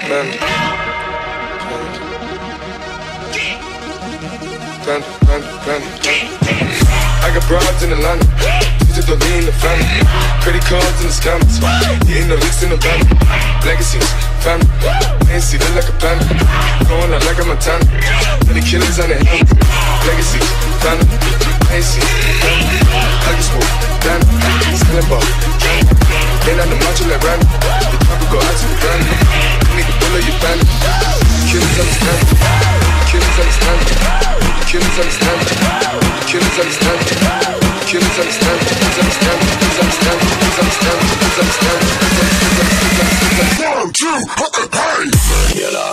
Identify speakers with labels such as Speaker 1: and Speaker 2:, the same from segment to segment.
Speaker 1: I got broads in Atlanta, just don't lean the family. Credit cards and the scammers, hitting the licks in the van. Legacies, family, ANC look like a panda. Going out like a Montana, and the killers on the helmet. Legacies, family, ANC, family. Huggy smoke, Dan, selling ball, ain't on the macho like Randy. The top will go out to the grand. Nigga, pull up your band. Killers understand, killers understand, killers understand, killers understand, killers understand, killers understand, killers understand, killers understand, killers understand, killers understand, killer.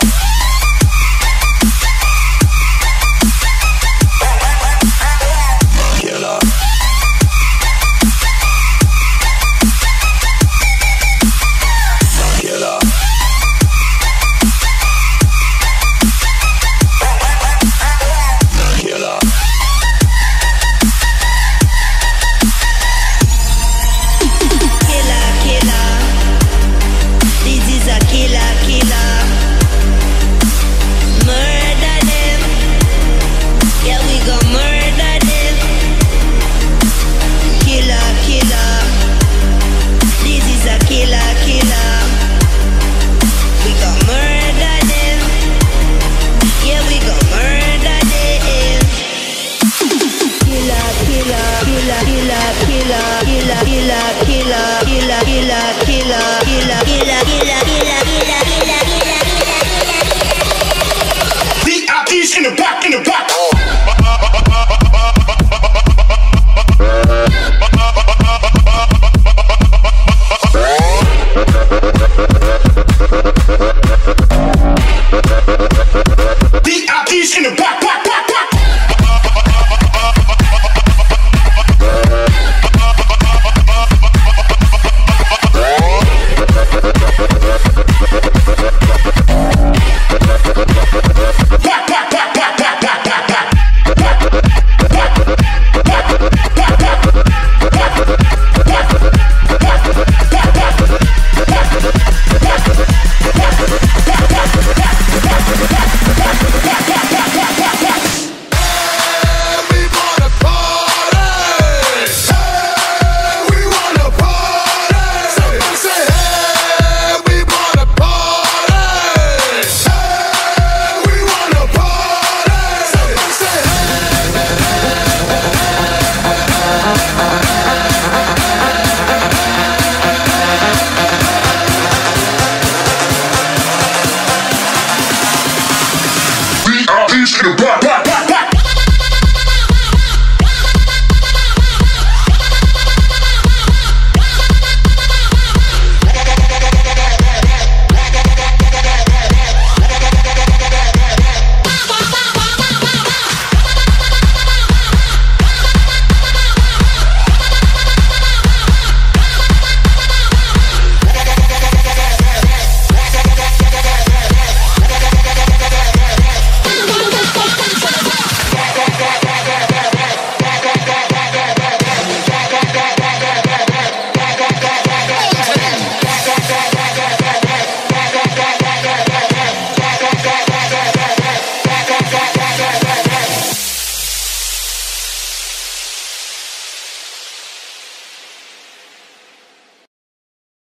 Speaker 2: VIPs in the back, in the